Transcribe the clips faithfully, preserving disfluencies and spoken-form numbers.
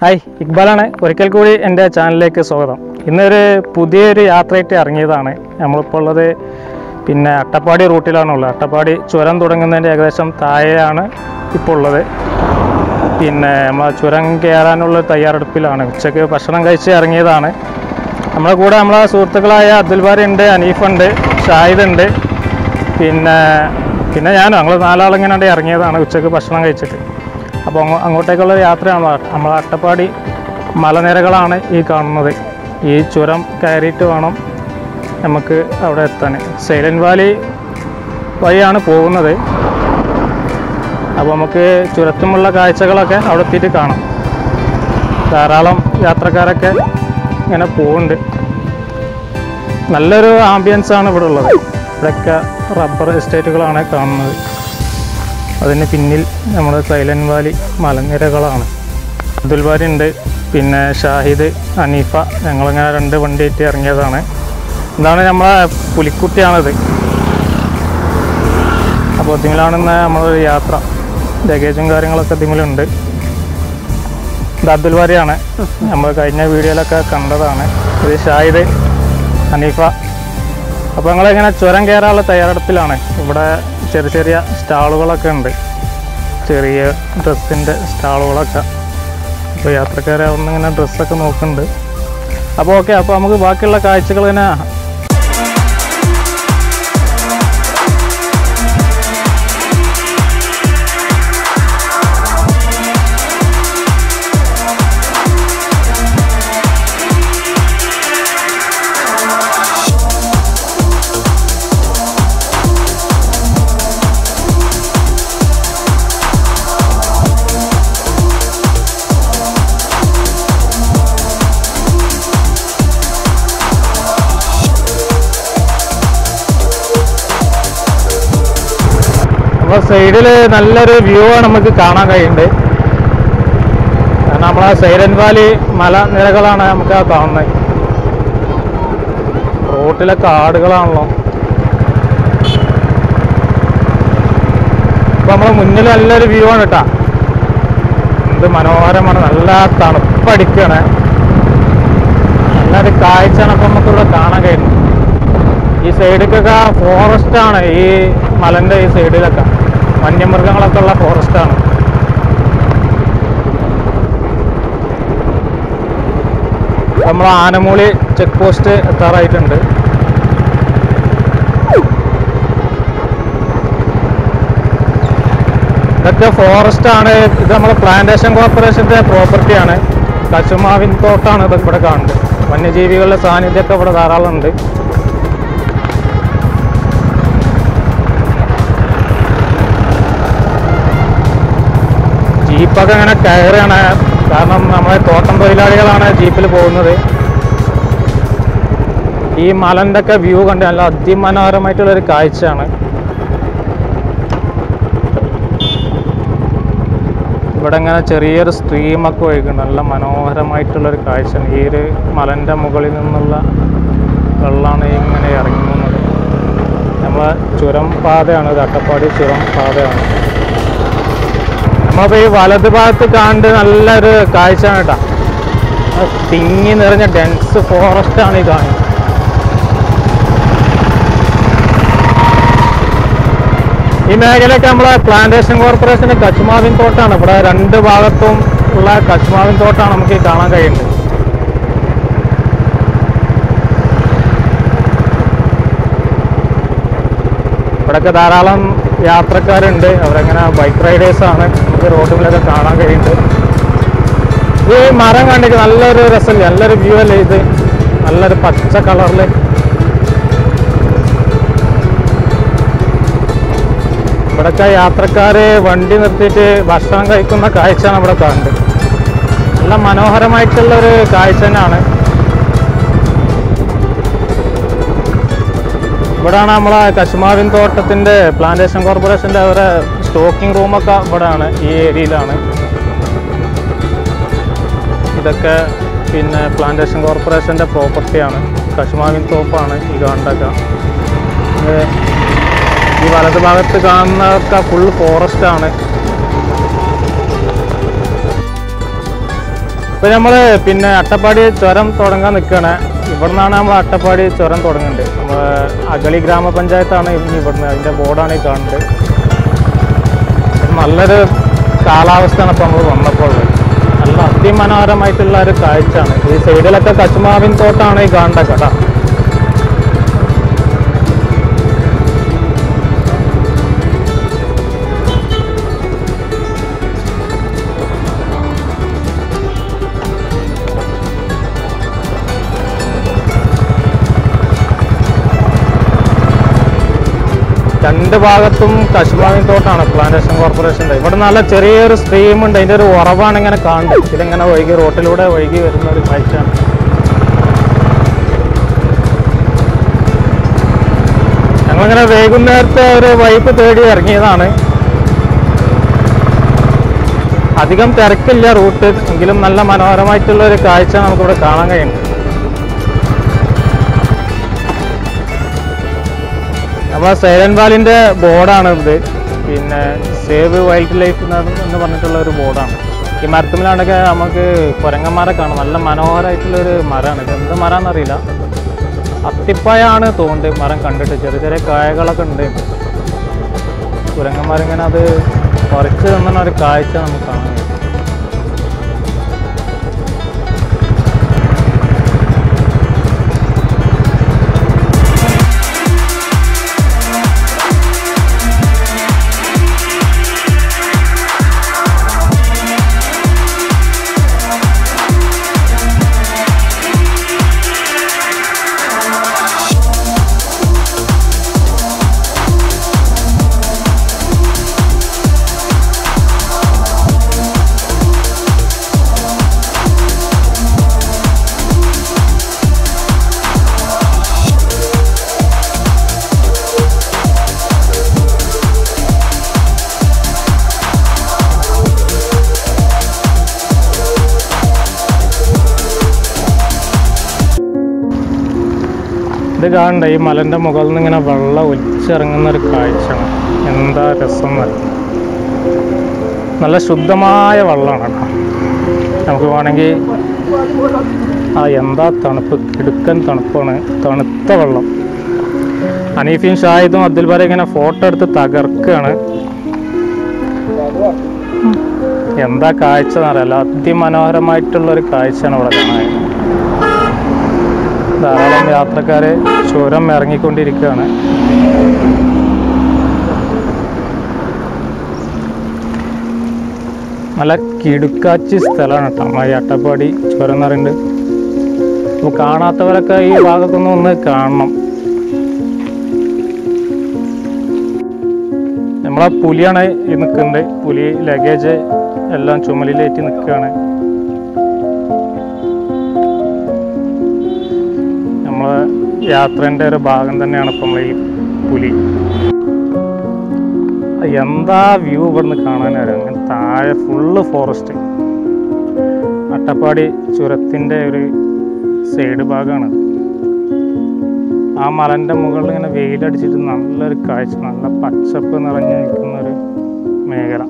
Hi, ഇക്ബാലാണ്. ഒരിക്കൽ കൂടി എൻ്റെ ചാനലിലേക്ക് സ്വാഗതം. ഇന്നൊരു പുതിയൊരു യാത്രയായിട്ട് ഇറങ്ങിയതാണ്. നമ്മളിപ്പോൾ ഉള്ളത് പിന്നെ അട്ടപ്പാടി റൂട്ടിലാണുള്ളത്. അട്ടപ്പാടി ചുരം തുടങ്ങുന്നതിൻ്റെ ഏകദേശം താഴെയാണ് ഇപ്പോൾ ഉള്ളത്. പിന്നെ നമ്മൾ ചുരം കയറാനുള്ള തയ്യാറെടുപ്പിലാണ്. ഉച്ചയ്ക്ക് ഭക്ഷണം കഴിച്ച് ഇറങ്ങിയതാണ്. നമ്മളെ കൂടെ നമ്മളെ സുഹൃത്തുക്കളായ അബ്ദുൽ ബാരി ഉണ്ട്, അനീഫുണ്ട്, ഷാഹിദ് ഉണ്ട്, പിന്നെ പിന്നെ ഞാനും ഞങ്ങൾ നാലാളിങ്ങനെ ഇറങ്ങിയതാണ് ഉച്ചയ്ക്ക് ഭക്ഷണം കഴിച്ചിട്ട്. അപ്പോൾ അങ്ങോട്ടേക്കുള്ള യാത്രയാണ്. നമ്മൾ അട്ടപ്പാടി മലനിരകളാണ് ഈ കാണുന്നത്. ഈ ചുരം കയറിയിട്ട് വേണം നമുക്ക് അവിടെ എത്താൻ. സൈലൻറ്റ് വാലി വഴിയാണ് പോകുന്നത്. അപ്പോൾ നമുക്ക് ചുരത്തുമുള്ള കാഴ്ചകളൊക്കെ അവിടെ എത്തിയിട്ട് കാണാം. ധാരാളം യാത്രക്കാരൊക്കെ ഇങ്ങനെ പോകുന്നുണ്ട്. നല്ലൊരു ആംബിയൻസാണ് ഇവിടെ ഉള്ളത്. ഇവിടെയൊക്കെ റബ്ബർ എസ്റ്റേറ്റുകളാണ് കാണുന്നത്. അതിന് പിന്നിൽ നമ്മുടെ സൈലൻറ്റ് വാലി മലനിരകളാണ്. അബ്ദുൽ ബാരി ഉണ്ട്, പിന്നെ ഷാഹിദ്, അനീഫ, ഞങ്ങളിങ്ങനെ രണ്ട് വണ്ടിയായിട്ട് ഇറങ്ങിയതാണ്. ഇതാണ് നമ്മളെ പുലിക്കുട്ടിയാണിത്. അപ്പോൾ ഇതിലാണ് നമ്മളൊരു യാത്ര. ലഗേജും കാര്യങ്ങളൊക്കെ ഇതിലുണ്ട്. ഇത് അബ്ദുൽ ബാരിയാണ്, നമ്മൾ കഴിഞ്ഞ വീഡിയോയിലൊക്കെ കണ്ടതാണ്. ഇത് ഷാഹിദ്, അനീഫ. അപ്പോൾ ഞങ്ങളിങ്ങനെ ചുരം കയറാനുള്ള തയ്യാറെടുപ്പിലാണ്. ഇവിടെ ചെറിയ ചെറിയ സ്റ്റാളുകളൊക്കെ ഉണ്ട്, ചെറിയ ഡ്രസ്സിൻ്റെ സ്റ്റാളുകളൊക്കെ. അപ്പോൾ യാത്രക്കാരെ ഒന്നിങ്ങനെ ഡ്രസ്സൊക്കെ നോക്കുന്നുണ്ട്. അപ്പോൾ ഓക്കെ, അപ്പോൾ നമുക്ക് ബാക്കിയുള്ള കാഴ്ചകൾ തന്നെ അപ്പോൾ സൈഡിൽ നല്ലൊരു വ്യൂ ആണ് നമുക്ക് കാണാൻ കഴിയുന്നുണ്ട്. കാരണം നമ്മളെ സൈലൻറ്റ് വാലി മലനിരകളാണ് നമുക്ക് ആ കാണുന്നത്. റോട്ടിലെ കാടുകളാണല്ലോ. അപ്പോൾ നമ്മളെ മുന്നിൽ നല്ലൊരു വ്യൂ ആണ് കേട്ടോ. എന്ത് മനോഹരമാണ്, നല്ല തണുപ്പടിക്കാണ്. നല്ലൊരു കാഴ്ചയാണ് അപ്പോൾ നമുക്കിവിടെ കാണാൻ കഴിയുന്നത്. ഈ സൈഡിലേക്കൊക്കെ ഫോറസ്റ്റാണ്. ഈ മലൻ്റെ ഈ സൈഡിലൊക്കെ വന്യമൃഗങ്ങളൊക്കെ ഉള്ള ഫോറസ്റ്റാണ്. നമ്മൾ ആനമൂളി ചെക്ക് പോസ്റ്റ് എത്താറായിട്ടുണ്ട്. ഇതൊക്കെ ഫോറസ്റ്റാണ്. ഇത് നമ്മുടെ പ്ലാന്റേഷൻ കോർപ്പറേഷൻ്റെ പ്രോപ്പർട്ടിയാണ്. കശുമാവിൻ തോട്ടാണ് ഇതൊക്കെ ഇവിടെ കാണുന്നത്. വന്യജീവികളുടെ സാന്നിധ്യമൊക്കെ ഇവിടെ ധാരാളം ഉണ്ട്. ജീപ്പൊക്കെ ഇങ്ങനെ കയറുകയാണ്. കാരണം നമ്മളെ തോട്ടം തൊഴിലാളികളാണ് ജീപ്പിൽ പോകുന്നത്. ഈ മലൻ്റെ ഒക്കെ വ്യൂ കണ്ട് നല്ല അതിമനോഹരമായിട്ടുള്ളൊരു കാഴ്ചയാണ്. ഇവിടെ ഇങ്ങനെ ചെറിയൊരു സ്ട്രീമൊക്കെ ഒഴുകുന്നുണ്ട്. നല്ല മനോഹരമായിട്ടുള്ളൊരു കാഴ്ചയാണ്. ഈ ഒരു മലൻ്റെ മുകളിൽ നിന്നുള്ള വെള്ളമാണ് ഇങ്ങനെ ഇറങ്ങുന്നത്. നമ്മളെ ചുരം പാതയാണ് ഇത്. അട്ടപ്പാടി ചുരം പാതയാണ്. നമ്മളിപ്പോൾ ഈ വലത് ഭാഗത്ത് കാണേണ്ട നല്ലൊരു കാഴ്ചയാണ് കേട്ടോ. തിങ്ങി നിറഞ്ഞ ഡെൻസ് ഫോറസ്റ്റാണ് ഈ കാണുന്നത്. ഈ മേഖലയൊക്കെ നമ്മളെ പ്ലാന്റേഷൻ കോർപ്പറേഷൻ്റെ കശുമാവിൻ തോട്ടാണ്. ഇവിടെ രണ്ട് ഭാഗത്തും ഉള്ള കശുമാവിൻ തോട്ടാണ് നമുക്ക് ഈ കാണാൻ കഴിയുന്നത്. ഇവിടെയൊക്കെ ധാരാളം യാത്രക്കാരുണ്ട്. അവരങ്ങനെ ബൈക്ക് റൈഡേഴ്സാണ്. നമുക്ക് റോഡിലൊക്കെ കാണാൻ കഴിയുന്നുണ്ട്. ഈ മരം കണ്ടിട്ട് നല്ലൊരു രസമില്ല, നല്ലൊരു വ്യൂ അല്ലേ ഇത്. നല്ലൊരു പച്ച കളറിൽ. ഇവിടെയൊക്കെ യാത്രക്കാർ വണ്ടി നിർത്തിയിട്ട് ഭക്ഷണം കഴിക്കുന്ന കാഴ്ചയാണ് ഇവിടെ കാണുന്നത്. നല്ല മനോഹരമായിട്ടുള്ളൊരു കാഴ്ച തന്നെയാണ്. ഇവിടെയാണ് നമ്മളെ കശുമാവിൻ തോട്ടത്തിൻ്റെ പ്ലാന്റേഷൻ കോർപ്പറേഷൻ്റെ അവരെ സ്റ്റോക്കിംഗ് റൂമൊക്കെ ഇവിടെയാണ്, ഈ ഏരിയയിലാണ്. ഇതൊക്കെ പിന്നെ പ്ലാന്റേഷൻ കോർപ്പറേഷൻ്റെ പ്രോപ്പർട്ടിയാണ്. കശുമാവിൻ തോപ്പാണ് ഈ കാണുന്നതൊക്കെ. ഈ വലത് ഭാഗത്ത് കാണുന്നതൊക്കെ ഫുൾ ഫോറസ്റ്റാണ്. ഇപ്പം നമ്മൾ പിന്നെ അട്ടപ്പാടി ചുരം തുടങ്ങാൻ നിൽക്കുകയാണ്. ഇവിടെ നിന്നാണ് നമ്മൾ അട്ടപ്പാടി ചുരം തുടങ്ങുന്നുണ്ട്. നമ്മൾ അഗളി ഗ്രാമപഞ്ചായത്താണ് ഇനി ഇവിടുന്ന്, അതിൻ്റെ ബോർഡാണ് ഈ കാണുന്നത്. നല്ലൊരു കാലാവസ്ഥയാണ് ഇപ്പോൾ നമ്മൾ വന്നപ്പോൾ. നല്ല അതിമനോഹരമായിട്ടുള്ള ഒരു കാഴ്ചയാണ്. ഈ സൈഡിലൊക്കെ കശുമാവിൻ തോട്ടാണ് ഈ കാണേണ്ട കട. രണ്ട് ഭാഗത്തും കശുമാവിൻ തോട്ടാണ് പ്ലാന്റേഷൻ കോർപ്പറേഷൻ്റെ. ഇവിടെ നല്ല ചെറിയൊരു സ്ട്രീമുണ്ട്, അതിൻ്റെ ഒരു ഉറവാണ് ഇങ്ങനെ കാണുന്നത്. ഇതിങ്ങനെ വൈകി റോട്ടിലൂടെ വൈകി വരുന്ന ഒരു കാഴ്ചയാണ്. ഞങ്ങളിങ്ങനെ വൈകുന്നേരത്തെ ഒരു വൈപ്പ് തേടി ഇറങ്ങിയതാണ്. അധികം തിരക്കില്ല റൂട്ട്, എങ്കിലും നല്ല മനോഹരമായിട്ടുള്ള ഒരു കാഴ്ച നമുക്കിവിടെ കാണാൻ കഴിയുന്നുണ്ട്. നമ്മളെ സൈലന്റ് വാലിൻ്റെ ബോർഡാണ് ഇത്. പിന്നെ സേവ് വൈൽഡ് ലൈഫ് എന്ന് പറഞ്ഞിട്ടുള്ള ഒരു ബോർഡാണ്. ഈ മരത്തുമ്മിലാണെങ്കിൽ നമുക്ക് കുരങ്ങന്മാരെ കാണാം. നല്ല മനോഹരമായിട്ടുള്ളൊരു മരമാണ് ഇത്. എന്ത് മരം എന്നറിയില്ല, അത്തിപ്പായാണ് തോന്നുന്നത് മരം കണ്ടിട്ട്. ചെറിയ ചെറിയ കായകളൊക്കെ ഉണ്ട്. കുരങ്ങന്മാരിങ്ങനെ അത് പറിച്ച് തന്ന ഒരു കാഴ്ച നമുക്ക് കാണാൻ കഴിയും. ഇത് കാണണ്ട, ഈ മലൻ്റെ മുകളിൽ നിന്ന് ഇങ്ങനെ വെള്ളം ഒലിച്ചിറങ്ങുന്ന ഒരു കാഴ്ചയാണ്. എന്താ രസം നല്ല നല്ല ശുദ്ധമായ വെള്ളമാണ് കേട്ടോ. നമുക്ക് വേണമെങ്കിൽ ആ എന്താ തണുപ്പ്, കിടുക്കൻ തണുപ്പാണ്, തണുത്ത വെള്ളം. അനീഫിൻ ഷാഹിദും അബ്ദുൽ ബാരി ഇങ്ങനെ ഫോട്ടോ എടുത്ത് തകർക്കുകയാണ്. എന്താ കാഴ്ച എന്നറിയില്ല, അതിമനോഹരമായിട്ടുള്ളൊരു കാഴ്ചയാണ് ഇവിടെ കാണാൻ. ധാരാളം യാത്രക്കാർ ചുരം ഇറങ്ങിക്കൊണ്ടിരിക്കുകയാണ്. നല്ല കിടുക്കാച്ചി സ്ഥലമാണ് കേട്ടോ നമ്മൾ ഈ അട്ടപ്പാടി ചുരം എന്ന് പറയുന്നത്. അപ്പോൾ കാണാത്തവരൊക്കെ ഈ ഭാഗത്തൊന്നും ഒന്ന് കാണണം. നമ്മളെ പുലിയാണ് ഈ നിൽക്കുന്നത്. പുലി ലഗേജ് എല്ലാം ചുമലിലേറ്റി നിൽക്കുകയാണ്. നമ്മളെ യാത്രേൻ്റെ ഒരു ഭാഗം തന്നെയാണ് ഇപ്പം നമ്മൾ ഈ പുലി. എന്താ വ്യൂ ഇവിടുന്ന് കാണാനറിയാം. അങ്ങനെ താഴെ ഫുള്ള് ഫോറസ്റ്റ്. അട്ടപ്പാടി ചുരത്തിൻ്റെ ഒരു സൈഡ് ഭാഗമാണ്. ആ മലൻ്റെ മുകളിൽ ഇങ്ങനെ വെയിലടിച്ചിട്ട് നല്ലൊരു കാഴ്ച, നല്ല പച്ചപ്പ് നിറഞ്ഞു നിൽക്കുന്നൊരു മേഖല.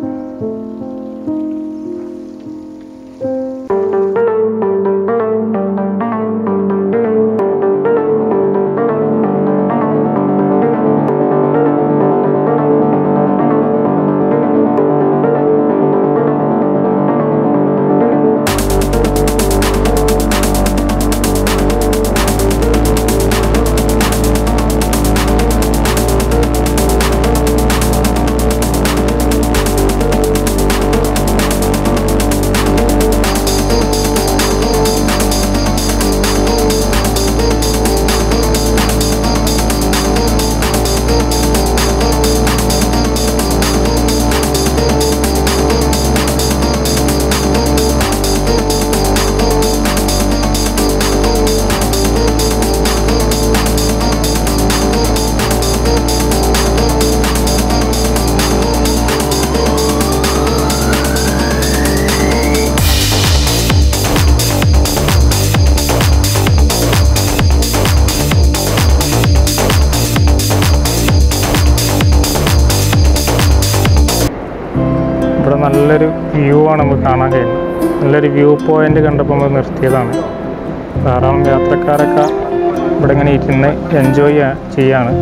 നല്ലൊരു വ്യൂ ആണ് നമുക്ക് കാണാൻ കഴിയുന്നത്. നല്ലൊരു വ്യൂ പോയിൻ്റ് കണ്ടപ്പോൾ നമ്മൾ നിർത്തിയതാണ്. ധാരാളം യാത്രക്കാരൊക്കെ ഇവിടെ ഇങ്ങനെ ഇരുന്ന് എൻജോയ് ചെയ്യാണ്.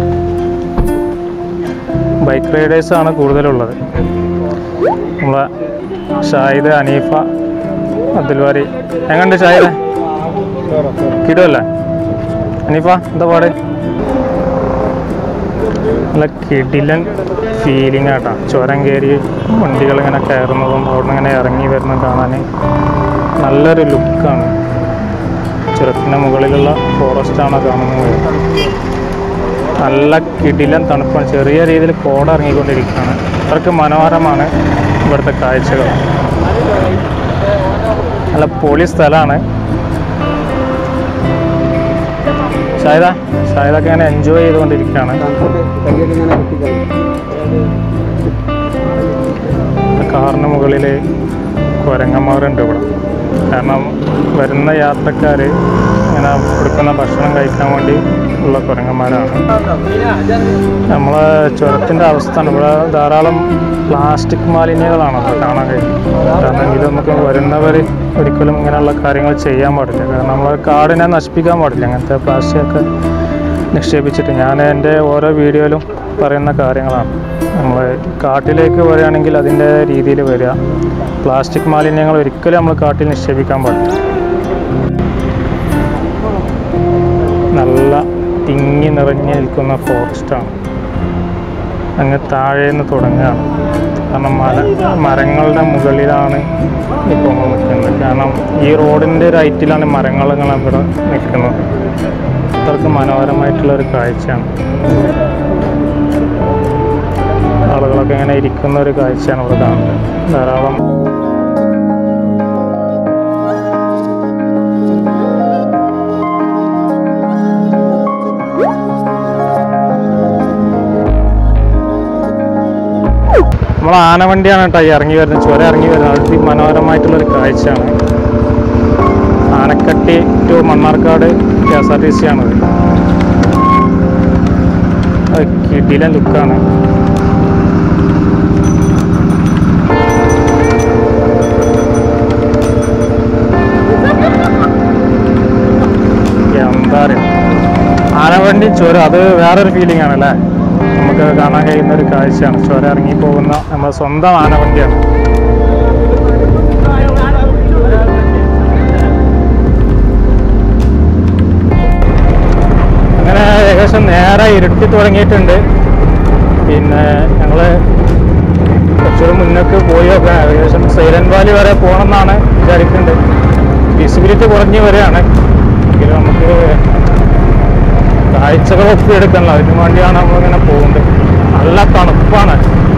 ബൈക്ക് റൈഡേഴ്സാണ് കൂടുതലുള്ളത്. നമ്മളെ ഷാഹിദ്, അനീഫ, അബ്ദുൽവാരി. എങ്ങനെയുണ്ട് ഷാഹിദ്? കിടുമല്ലേ? അനീഫ എന്താ പാട്? നല്ല കിടിലൻ ഫീലിംഗ് ആട്ടാ. ചുരം കയറി വണ്ടികളിങ്ങനെ കയറുന്നതും അവിടെ നിന്ന് ഇങ്ങനെ ഇറങ്ങി വരുന്നതും കാണാൻ നല്ലൊരു ലുക്കാണ്. ചുരത്തിൻ്റെ മുകളിലുള്ള ഫോറസ്റ്റാണ് കാണുന്നത്. നല്ല കിടിലൻ തണുപ്പാണ്. ചെറിയ രീതിയിൽ കോട ഇറങ്ങിക്കൊണ്ടിരിക്കുകയാണ്. അത്രയ്ക്ക് മനോഹരമാണ് ഇവിടുത്തെ കാഴ്ചകൾ. നല്ല പൊളി സ്ഥലമാണ്. ഷാഹിദ ഷാഹിദൊക്കെ ഇങ്ങനെ എൻജോയ് ചെയ്തുകൊണ്ടിരിക്കുകയാണ്. കാറിന് മുകളിൽ കുരങ്ങന്മാരുണ്ട് ഇവിടെ. കാരണം വരുന്ന യാത്രക്കാർ ഇങ്ങനെ കൊടുക്കുന്ന ഭക്ഷണം കഴിക്കാൻ വേണ്ടി ഉള്ള കുരങ്ങന്മാരാണ്. നമ്മളെ ചുരത്തിൻ്റെ അവസ്ഥയാണ്. ഇവിടെ ധാരാളം പ്ലാസ്റ്റിക് മാലിന്യങ്ങളാണ് അത് കാണാൻ കഴിയും. കാരണം ഇത് നമുക്ക് വരുന്നവർ ഒരിക്കലും ഇങ്ങനെയുള്ള കാര്യങ്ങൾ ചെയ്യാൻ പാടില്ല. കാരണം നമ്മൾ കാടിനെ നശിപ്പിക്കാൻ പാടില്ല അങ്ങനത്തെ പ്ലാസ്റ്റിക് ഒക്കെ നിക്ഷേപിച്ചിട്ട്. ഞാൻ എൻ്റെ ഓരോ വീഡിയോയിലും പറയുന്ന കാര്യങ്ങളാണ്. നമ്മൾ കാട്ടിലേക്ക് വരികയാണെങ്കിൽ അതിൻ്റെ രീതിയിൽ വരിക. പ്ലാസ്റ്റിക് മാലിന്യങ്ങൾ ഒരിക്കലും നമ്മൾ കാട്ടിൽ നിക്ഷേപിക്കാൻ പാടില്ല. നല്ല തിങ്ങി നിറഞ്ഞു നിൽക്കുന്ന ഫോറസ്റ്റാണ്. അങ്ങ് താഴേന്ന് തുടങ്ങുകയാണ്. കാരണം മര മരങ്ങളുടെ മുകളിലാണ് ഇപ്പോൾ നമ്മൾ നിൽക്കുന്നത്. കാരണം ഈ റോഡിൻ്റെ റൈറ്റിലാണ് മരങ്ങളങ്ങൾ ഇവിടെ നിൽക്കുന്നത്. അത്രയ്ക്ക് മനോഹരമായിട്ടുള്ളൊരു കാഴ്ചയാണ്. ആളുകളൊക്കെ ഇങ്ങനെ ഇരിക്കുന്ന ഒരു കാഴ്ചയാണ് ഇവിടെ കാണുന്നത്. ധാരാളം നമ്മൾ ആനവണ്ടിയാണ് കേട്ടോ ഈ ഇറങ്ങി വരുന്നത്. ചുരം ഇറങ്ങി വരുന്നത് അതിമനോഹരമായിട്ടുള്ളൊരു കാഴ്ചയാണ്. Anakkatti to Mannarkkad K S R T C ആണത്. അത് കിടിലൻ ലുക്കാണ്. എന്താ പറയുക, ആനവണ്ടി ചുരം അത് വേറൊരു ഫീലിംഗ് ആണല്ലേ. നമുക്ക് കാണാൻ കഴിയുന്ന ഒരു കാഴ്ചയാണ്. ചുരം ഇറങ്ങി പോകുന്ന നമ്മുടെ സ്വന്തം ആനവണ്ടിയാണ്. അങ്ങനെ ഏകദേശം നേരെ ഇരുട്ടി തുടങ്ങിയിട്ടുണ്ട്. പിന്നെ ഞങ്ങൾ കുറച്ചുകൂടി മുന്നോട്ട് പോയി നോക്കാം. ഏകദേശം സൈലന്റ് വാലി വരെ പോകണമെന്നാണ് വിചാരിക്കുന്നത്. വിസിബിലിറ്റി കുറഞ്ഞ് വരികയാണ്. എങ്കിലും നമുക്ക് കാഴ്ചകൾ ഒപ്പിയെടുക്കണല്ലോ, അതിന് വേണ്ടിയാണ് നമ്മളിങ്ങനെ പോകുന്നത്. നല്ല തണുപ്പാണ്.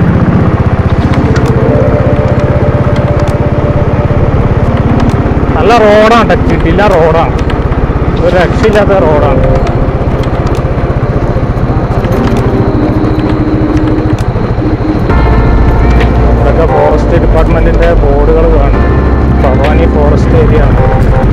നല്ല റോഡാണ്, കിട്ടില്ല റോഡാണ്. ഒരു രക്ഷയില്ലാത്ത റോഡാണ്. ഇതൊക്കെ ഫോറസ്റ്റ് ഡിപ്പാർട്ട്മെൻറ്റിൻ്റെ ബോർഡുകൾ കാണും. ഭവാനി ഫോറസ്റ്റ് ഏരിയ ആണ്.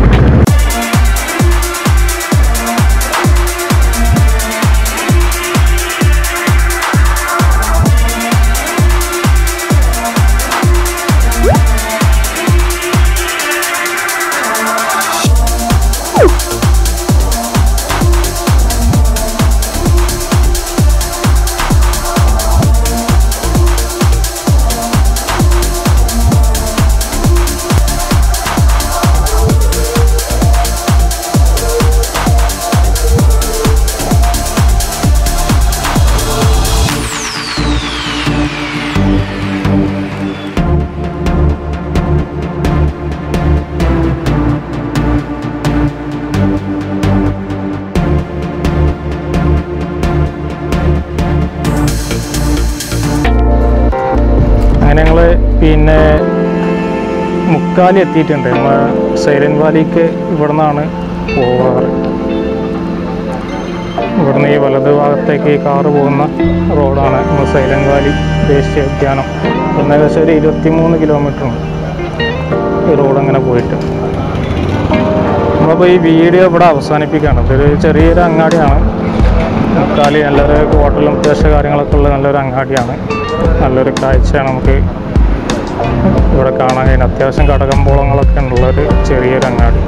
ഞങ്ങൾ പിന്നെ മുക്കാലി എത്തിയിട്ടുണ്ട്. നമ്മൾ സൈലന്റ് വാലിക്ക് ഇവിടെ നിന്നാണ് പോവാറ്. ഇവിടുന്ന് ഈ വലതു ഭാഗത്തേക്ക് ഈ കാറ് പോകുന്ന റോഡാണ് നമ്മൾ സൈലന്റ് വാലി ദേശീയ ഉദ്യാനം. ഇവിടുന്ന് ഏകദേശം ഒരു ഇരുപത്തി മൂന്ന് കിലോമീറ്ററുണ്ട് ഈ റോഡ് അങ്ങനെ പോയിട്ട്. നമ്മളിപ്പോൾ ഈ വീഡിയോ ഇവിടെ അവസാനിപ്പിക്കുകയാണ്. ഇതൊരു ചെറിയൊരു അങ്ങാടിയാണ്. മുക്കാലി നല്ലൊരു ഹോട്ടലും അത്യാവശ്യ കാര്യങ്ങളൊക്കെ ഉള്ള നല്ലൊരു അങ്ങാടിയാണ്. നല്ലൊരു കാഴ്ചയാണ് നമുക്ക് ഇവിടെ കാണാൻ കഴിയും. അത്യാവശ്യം കടകമ്പോളങ്ങളൊക്കെ ഉള്ളൊരു ചെറിയൊരു അങ്ങാടി.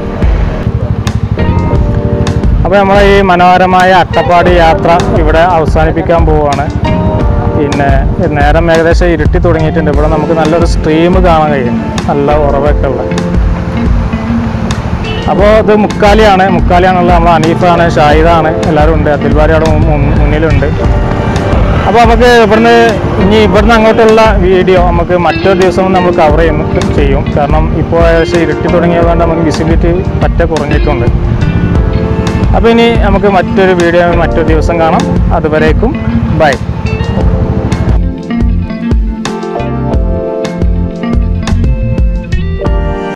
അപ്പോൾ നമ്മൾ ഈ മനോഹരമായ അട്ടപ്പാടി യാത്ര ഇവിടെ അവസാനിപ്പിക്കാൻ പോവുകയാണ്. പിന്നെ നേരം ഏകദേശം ഇരുട്ടി തുടങ്ങിയിട്ടുണ്ട്. ഇവിടെ നമുക്ക് നല്ലൊരു സ്ട്രീം കാണാൻ കഴിയും, നല്ല ഉറവൊക്കെ ഉള്ള. അപ്പോൾ ഇത് മുക്കാലിയാണ്, മുക്കാലിയാണുള്ളത്. നമ്മൾ അനീഫാണ്, ഷാഹിദാണ്, എല്ലാവരും ഉണ്ട്. അബ്ദുൽബാരി അവിടെ മുന്നിലുണ്ട്. അപ്പോൾ നമുക്ക് ഇവിടുന്ന് ഇനി ഇവിടുന്ന് അങ്ങോട്ടുള്ള വീഡിയോ നമുക്ക് മറ്റൊരു ദിവസം നമ്മൾ കവർ ചെയ്യുന്നു ചെയ്യും. കാരണം ഇപ്പോൾ ഏകദേശം ഇരുട്ടി തുടങ്ങിയതുകൊണ്ട് നമുക്ക് വിസിബിലിറ്റി പറ്റ കുറഞ്ഞിട്ടുണ്ട്. അപ്പോൾ ഇനി നമുക്ക് മറ്റൊരു വീഡിയോ മറ്റൊരു ദിവസം കാണാം. അതുവരേക്കും ബൈ.